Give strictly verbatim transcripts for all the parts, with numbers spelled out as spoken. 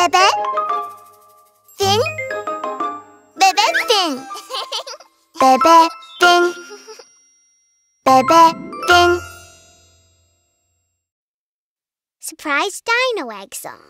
Bebefinn. Bebefinn. Bebefinn. Bebefinn. Surprise Dino egg song.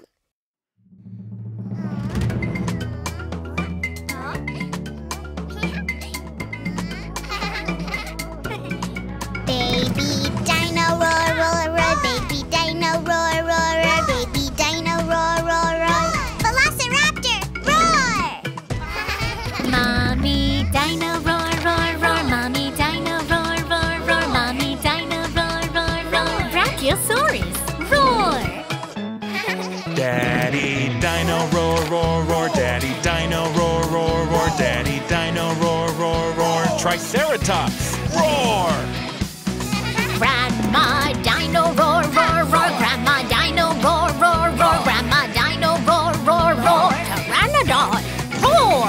Baby dino roar, roar, roar. Baby dino roar, roar, roar. Baby dino roar, roar, roar. Velociraptor, roar! Mommy dino roar, roar, roar. Mommy dino roar, roar, roar. Mommy dino roar, roar, roar. Brachiosaurus, roar! Daddy dino roar, roar, roar. Daddy dino roar, roar, roar. Daddy dino roar, roar, roar. Triceratops, roar! Grandma dino roar, roar, roar. Grandma dino roar, roar, roar. Grandma dino roar, roar, roar. Pteranodon, roar!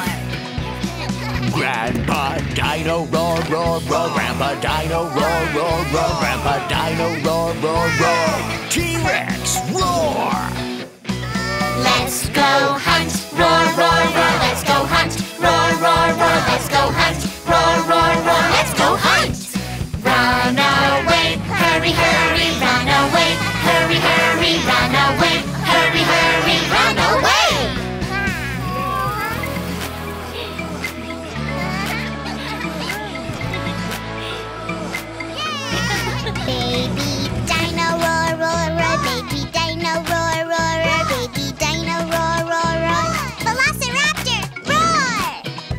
Grandpa Dino roar, roar, roar. Grandpa Dino roar, roar, roar. Grandpa Dino roar, roar, roar. T-Rex, roar! Let's go hunt, roar, roar, roar. Let's go hunt, roar, roar, roar. Let's go hunt, roar, roar, roar. Let's go hunt! Run away, hurry, hurry, run away. Hurry, hurry, run away. Hurry, hurry, run away. Baby dino roar, roar, roar. Baby dino roar, roar, roar. Baby dino roar, roar, roar. Velociraptor, roar!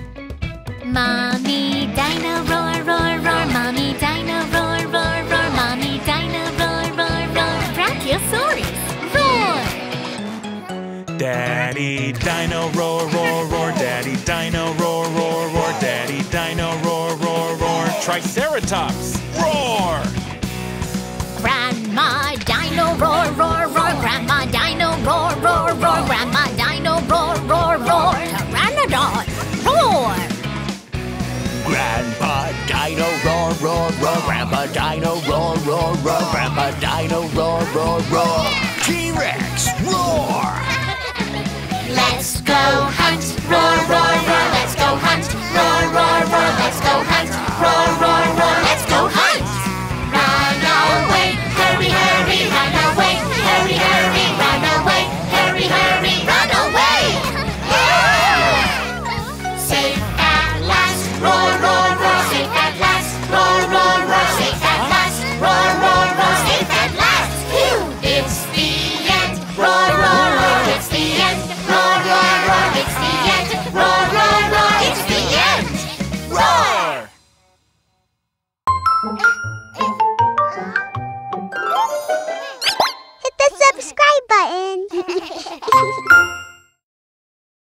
Mommy dino roar, roar, roar. Mommy dino roar, roar, roar. Mommy dino roar, roar, roar. Brachiosaurus, roar! Daddy dino roar, roar, roar. Daddy dino roar, roar, roar. Daddy dino roar, roar, roar. Triceratops, roar! Grandma dino roar, roar, roar. Grandma dino roar, roar, roar. Grandma dino roar, roar, roar. Pteranodon, roar! Grandpa Dino roar, roar, roar. Grandpa Dino roar, roar, roar. Grandpa Dino roar, roar, roar. T-Rex, roar! Let's go hunt, roar, roar, roar. Let's go hunt, roar, roar, roar. Let's go hunt, roar, roar, roar. Let's go hunt! Run away, hurry, hurry, run away. Hurry, hurry, run away. Hurry, hurry, run away. Safe at last, roar, roar, roar. Safe at last, roar, roar, roar. Safe at last, roar, roar, roar. Safe at last. Phew, it's the end, roar, roar, roar. It's the end, roar, roar, roar. It's the end, roar, roar, roar. It's the end, roar! Hit the subscribe button.